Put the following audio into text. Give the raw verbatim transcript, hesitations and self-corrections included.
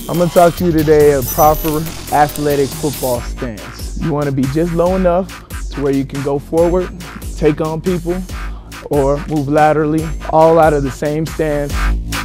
I'm going to talk to you today about proper athletic football stance. You want to be just low enough to where you can go forward, take on people, or move laterally, all out of the same stance.